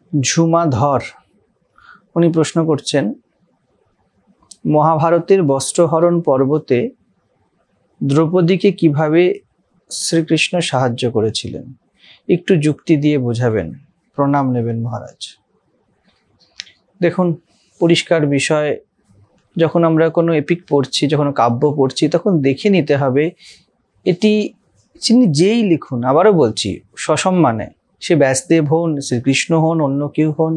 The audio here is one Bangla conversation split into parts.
ঝুমাধর উনি প্রশ্ন করছেন, মহাভারতের বস্ত্রহরণ পর্বতে দ্রৌপদীকে কিভাবে শ্রীকৃষ্ণ সাহায্য করেছিলেন, একটু যুক্তি দিয়ে বোঝাবেন, প্রণাম নেবেন মহারাজ। দেখুন, পরিষ্কার বিষয়, যখন আমরা কোনো এপিক পড়ছি, যখন কাব্য পড়ছি, তখন দেখে নিতে হবে এটি তিনি যেই লিখুন, আবারও বলছি সসম্মানে, সে ব্যাসদেব হন, শ্রীকৃষ্ণ হন, অন্য কেউ হন,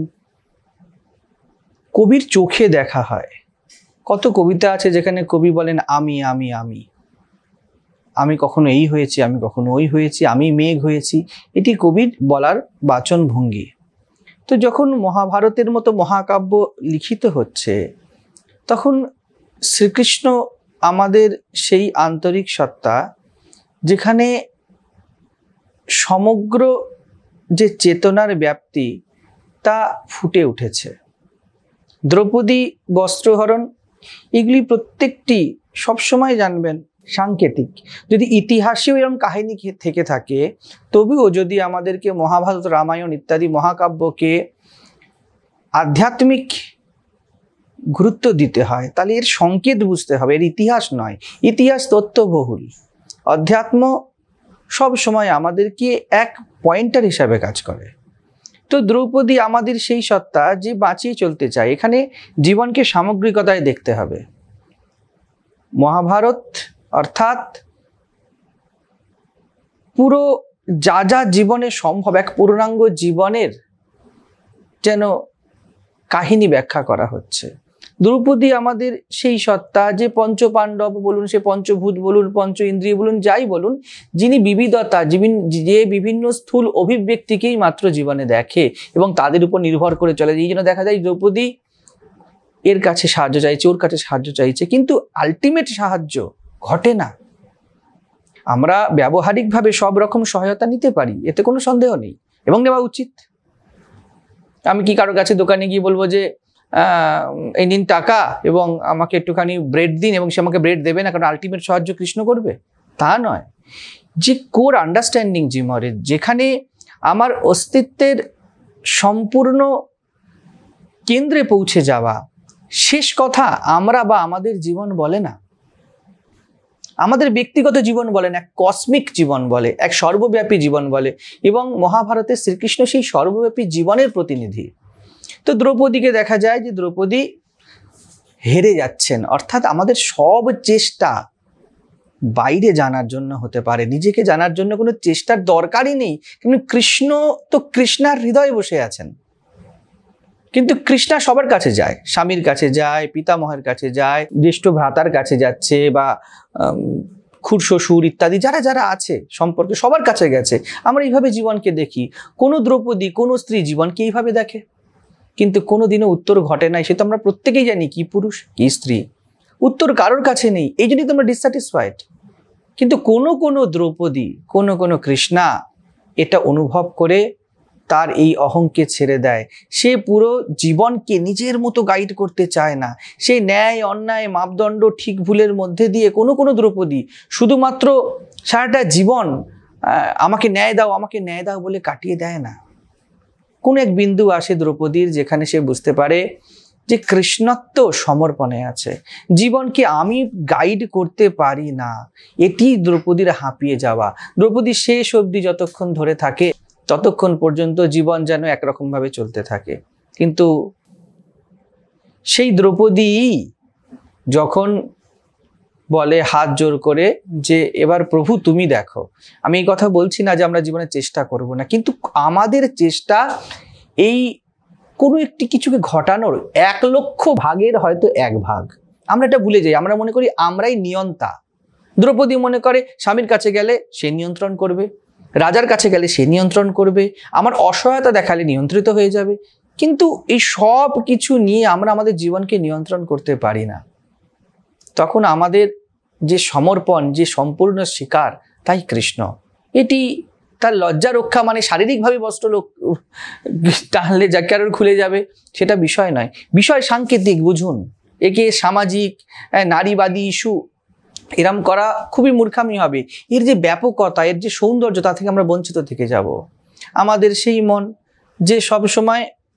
কবির চোখে দেখা হয়। কত কবিতা আছে যেখানে কবি বলেন আমি আমি আমি, আমি কখনো এই হয়েছি, আমি কখনো ওই হয়েছি, আমি মেঘ হয়েছি, এটি কবির বলার বাচন ভঙ্গি। তো যখন মহাভারতের মতো মহাকাব্য লিখিত হচ্ছে, তখন শ্রীকৃষ্ণ আমাদের সেই আন্তরিক সত্তা, যেখানে সমগ্র যে চেতনার ব্যাপ্তি তা ফুটে উঠেছে। দ্রৌপদী বস্ত্রহরণ এগুলি প্রত্যেকটি সবসময় জানবেন সাংকেতিক। যদি ইতিহাসেও এরকম কাহিনী থেকে থাকে, তবুও যদি আমাদেরকে মহাভারত, রামায়ণ ইত্যাদি মহাকাব্যকে আধ্যাত্মিক গুরুত্ব দিতে হয়, তাহলে এর সংকেত বুঝতে হবে, এর ইতিহাস নয়। ইতিহাস তথ্যবহুল, অধ্যাত্ম সব সময় আমাদেরকে এক পয়েন্টার হিসাবে কাজ করে। তো দ্রৌপদী আমাদের সেই সত্তা যে বাঁচিয়ে চলতে চায়। এখানে জীবনকে সামগ্রিকতায় দেখতে হবে। মহাভারত অর্থাৎ পুরো যা যা জীবনে সম্ভব, এক পূর্ণাঙ্গ জীবনের যেন কাহিনী ব্যাখ্যা করা হচ্ছে। দ্রৌপদী আমাদের সেই সত্তা যে পঞ্চ পাণ্ডব বলুন, সে পঞ্চভূত বলুন, পঞ্চ ইন্দ্রিয় বলুন, যাই বলুন, যিনি বিবিধতা, যে বিভিন্ন স্থূল অভিব্যক্তিকেই মাত্র জীবনে দেখে এবং তাদের উপর নির্ভর করে চলে। এই জন্য দেখা যায় দ্রৌপদী এর কাছে সাহায্য চাইছে, ওর কাছে সাহায্য চাইছে, কিন্তু আলটিমেট সাহায্য ঘটে না। আমরা ব্যবহারিকভাবে সব রকম সহায়তা নিতে পারি, এতে কোনো সন্দেহ নেই, এবং নেওয়া উচিত। আমি কি কারোর কাছে দোকানে গিয়ে বলবো যে এই নিন টাকা এবং আমাকে একটুখানি ব্রেড দিন, এবং সে আমাকে ব্রেড দেবে না, কারণ আলটিমেট সাহায্য কৃষ্ণ করবে? তা নয়। যে কোর আন্ডারস্ট্যান্ডিং জীবনের, যেখানে আমার অস্তিত্বের সম্পূর্ণ কেন্দ্রে পৌঁছে যাওয়া, শেষ কথা আমরা বা আমাদের জীবন বলে না, আমাদের ব্যক্তিগত জীবন বলে না, এক কসমিক জীবন বলে, এক সর্বব্যাপী জীবন বলে, এবং মহাভারতে শ্রীকৃষ্ণ সেই সর্বব্যাপী জীবনের প্রতিনিধি। তো দ্রৌপদীকে দেখা যায় যে দ্রৌপদী হেরে যাচ্ছেন, অর্থাৎ আমাদের সব চেষ্টা বাইরে জানার জন্য হতে পারে, নিজেকে জানার জন্য কোনো চেষ্টার দরকারই নেই। কিন্তু কৃষ্ণ তো কৃষ্ণার হৃদয়ে বসে আছেন, কিন্তু কৃষ্ণা সবার কাছে যায়, স্বামীর কাছে যায়, পিতামহের কাছে যায়, জ্যেষ্ঠ ভ্রাতার কাছে যাচ্ছে, বা খুড়শ্বশুর ইত্যাদি যারা যারা আছে সম্পর্কে সবার কাছে গেছে। আমরা এইভাবে জীবনকে দেখি। কোনো দ্রৌপদী, কোনো স্ত্রী জীবনকে এইভাবে দেখে, কিন্তু কোনোদিনও উত্তর ঘটে নাই। সে তো আমরা প্রত্যেকেই জানি কি পুরুষ কি স্ত্রী, উত্তর কারোর কাছে নেই, এই জন্যই তো আমরা ডিসস্যাটিসফাইড। কিন্তু কোনো দ্রৌপদী, কোনো কৃষ্ণা এটা অনুভব করে তার এই অহংকে ছেড়ে দেয়। সে পুরো জীবনকে নিজের মতো গাইড করতে চায় না। সে ন্যায় অন্যায় মাপদণ্ড ঠিক ভুলের মধ্যে দিয়ে কোনো দ্রৌপদী শুধুমাত্র সারাটা জীবন আমাকে ন্যায় দাও, আমাকে ন্যায় দাও বলে কাটিয়ে দেয় না। কোন এক বিন্দু আসে দ্রৌপদীর, যেখানে সে বুঝতে পারে যে কৃষ্ণত্ব সমর্পণে আছে, জীবনকে আমি গাইড করতে পারি না, এটি দ্রৌপদীর হাঁপিয়ে যাওয়া। দ্রৌপদী শেষ অবধি যতক্ষণ ধরে থাকে ততক্ষণ পর্যন্ত জীবন যেন একরকম ভাবে চলতে থাকে। কিন্তু সেই দ্রৌপদী যখন বলে হাত জোর করে যে এবার প্রভু তুমি দেখো, আমি এই কথা বলছি না যে আমরা জীবনে চেষ্টা করব না, কিন্তু আমাদের চেষ্টা এই কোনো একটি কিছুকে ঘটানোর 1,00,000 ভাগের হয়তো 1 ভাগ। আমরা এটা ভুলে যাই, আমরা মনে করি আমরাই নিয়ন্তা। দ্রৌপদী মনে করে স্বামীর কাছে গেলে সে নিয়ন্ত্রণ করবে, রাজার কাছে গেলে সে নিয়ন্ত্রণ করবে, আমার অসহায়তা দেখালে নিয়ন্ত্রিত হয়ে যাবে। কিন্তু এই সব কিছু নিয়ে আমরা আমাদের জীবনকে নিয়ন্ত্রণ করতে পারি না। তখন আমাদের যে সমর্পণ, যে সম্পূর্ণ স্বীকার, তাই কৃষ্ণ। এটি তার লজ্জা রক্ষা, মানে শারীরিকভাবে বস্ত্র টানলে যা কারোর খুলে যাবে সেটা বিষয় নয়, বিষয় সাংকেতিক। বুঝুন, একে সামাজিক নারীবাদী ইস্যু এরম করা খুবই মূর্খামি হবে। এর যে ব্যাপকতা, এর যে সৌন্দর্য, তা থেকে আমরা বঞ্চিত থেকে যাব। আমাদের সেই মন যে সব সময়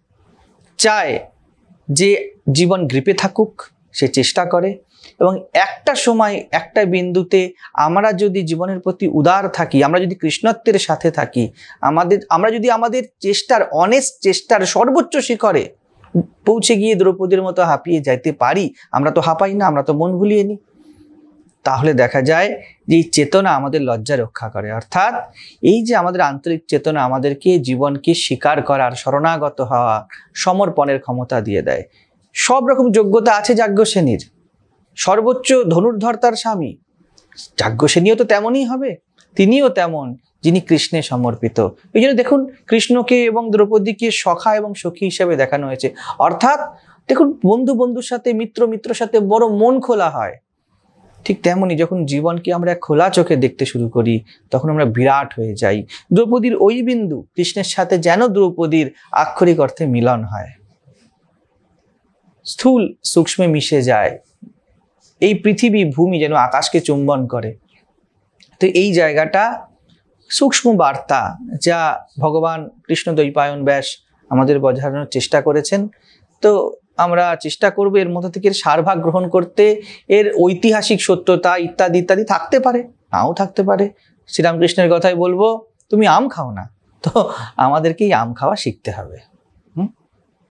চায় যে জীবন গ্রিপে থাকুক, সে চেষ্টা করে। এবং একটা সময় একটা বিন্দুতে আমরা যদি জীবনের প্রতি উদার থাকি, আমরা যদি কৃষ্ণত্বের সাথে থাকি, আমরা যদি আমাদের চেষ্টার অনেস্ট চেষ্টার সর্বোচ্চ শিখরে পৌঁছে গিয়ে দ্রৌপদীর মতো হাঁপিয়ে যাইতে পারি, আমরা তো হাঁপাই না, আমরা তো মন ভুলিয়ে নিই, তাহলে দেখা যায় যে এই চেতনা আমাদের লজ্জা রক্ষা করে। অর্থাৎ এই যে আমাদের আন্তরিক চেতনা আমাদেরকে জীবনকে স্বীকার করার, শরণাগত হওয়া, সমর্পণের ক্ষমতা দিয়ে দেয়। সব রকম যোগ্যতা আছে যাজ্ঞসেনীর, সর্বোচ্চ ধনুর্ধর তার স্বামী, যাজ্ঞসেনীও তো তেমনই হবে, তিনিও তেমন যিনি কৃষ্ণে সমর্পিত। এই জন্য দেখুন কৃষ্ণকে এবং দ্রৌপদীকে সখা এবং সখী হিসেবে দেখানো হয়েছে। অর্থাৎ দেখুন বন্ধু বন্ধুর সাথে, মিত্র মিত্রর সাথে বড় মন খোলা হয়, ঠিক তেমনই যখন জীবনকে আমরা খোলা চোখে দেখতে শুরু করি তখন আমরা বিরাট হয়ে যাই। দ্রৌপদীর ওই বিন্দু কৃষ্ণের সাথে যেন দ্রৌপদীর আক্ষরিক অর্থে মিলন হয়, স্থূল সূক্ষ্মে মিশে যায়, এই পৃথিবী ভূমি যেন আকাশকে চুম্বন করে। তো এই জায়গাটা সূক্ষ্ম বার্তা যা ভগবান কৃষ্ণ দ্বৈপায়ন ব্যাস আমাদের বোঝানোর চেষ্টা করেছেন। তো আমরা চেষ্টা করব এর মধ্যে থেকে সারভাগ গ্রহণ করতে। এর ঐতিহাসিক সত্যতা ইত্যাদি ইত্যাদি থাকতে পারে, নাও থাকতে পারে। শ্রীরামকৃষ্ণের কথাই বলবো, তুমি আম খাও না, তো আমাদেরকেই আম খাওয়া শিখতে হবে।